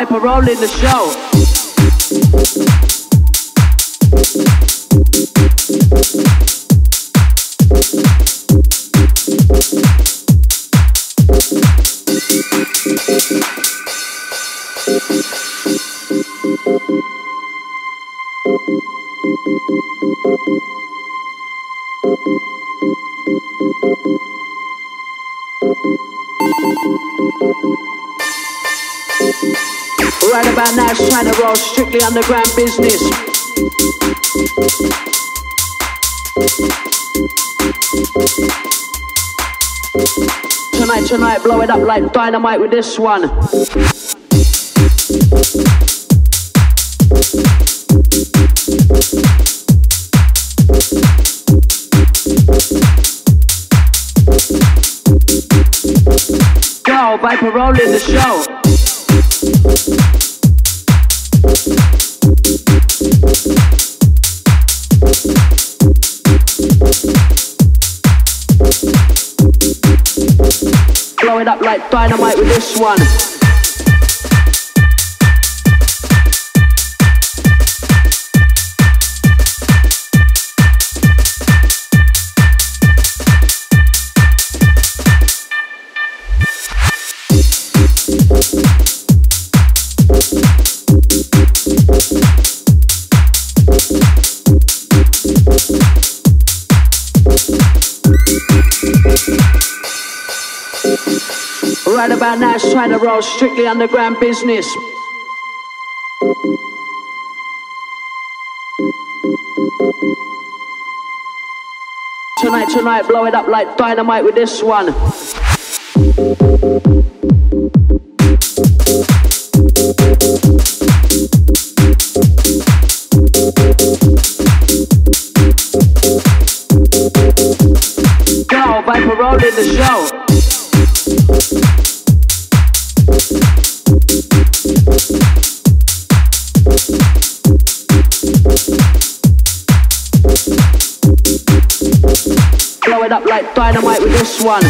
Viper rolling the show. Right about now, it's trying to roll strictly underground business. Tonight, blow it up like dynamite with this one. Go, Viper rolling the show. Blow it up like dynamite with this one. Right about now, it's trying to roll strictly underground business. Tonight, blow it up like dynamite with this one. Go, Viper rolling the show. Blow it up like dynamite with this one.